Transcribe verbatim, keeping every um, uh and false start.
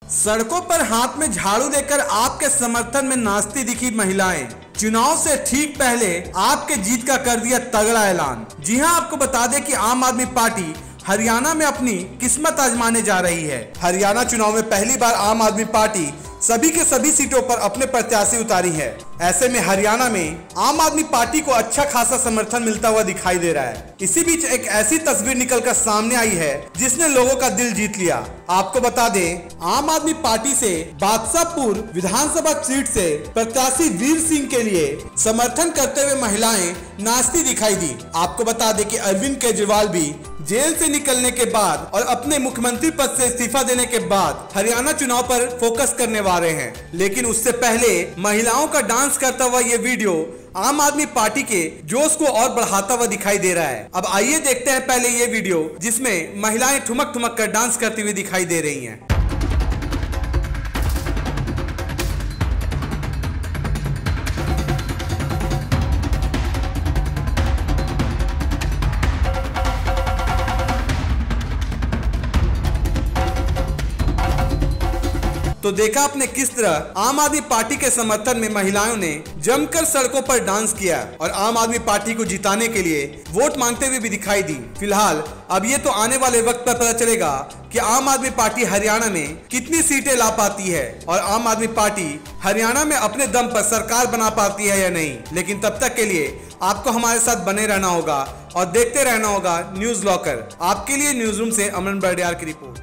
सड़कों पर हाथ में झाड़ू लेकर आपके समर्थन में नाचती दिखी महिलाएं। चुनाव से ठीक पहले आपके जीत का कर दिया तगड़ा ऐलान। जी हां, आपको बता दें कि आम आदमी पार्टी हरियाणा में अपनी किस्मत आजमाने जा रही है। हरियाणा चुनाव में पहली बार आम आदमी पार्टी सभी के सभी सीटों पर अपने प्रत्याशी उतारी है। ऐसे में हरियाणा में आम आदमी पार्टी को अच्छा खासा समर्थन मिलता हुआ दिखाई दे रहा है। इसी बीच एक ऐसी तस्वीर निकलकर सामने आई है जिसने लोगों का दिल जीत लिया। आपको बता दें, आम आदमी पार्टी से बादशाहपुर विधानसभा सीट से प्रत्याशी वीर सिंह के लिए समर्थन करते हुए महिलाएं नाचती दिखाई दी। आपको बता दें कि अरविंद केजरीवाल भी जेल से निकलने के बाद और अपने मुख्यमंत्री पद से इस्तीफा देने के बाद हरियाणा चुनाव पर फोकस करने वाले हैं। लेकिन उससे पहले महिलाओं का डांस करता हुआ ये वीडियो आम आदमी पार्टी के जोश को और बढ़ाता हुआ दिखाई दे रहा है। अब आइए देखते हैं पहले ये वीडियो जिसमें महिलाएं ठुमक ठुमक कर डांस करती हुई दिखाई दे रही हैं। तो देखा आपने किस तरह आम आदमी पार्टी के समर्थन में महिलाओं ने जमकर सड़कों पर डांस किया और आम आदमी पार्टी को जिताने के लिए वोट मांगते हुए भी दिखाई दी। फिलहाल अब ये तो आने वाले वक्त पर पता चलेगा कि आम आदमी पार्टी हरियाणा में कितनी सीटें ला पाती है और आम आदमी पार्टी हरियाणा में अपने दम पर सरकार बना पाती है या नहीं। लेकिन तब तक के लिए आपको हमारे साथ बने रहना होगा और देखते रहना होगा न्यूज लॉकर। आपके लिए न्यूज रूम से अमन बर्डियार की रिपोर्ट।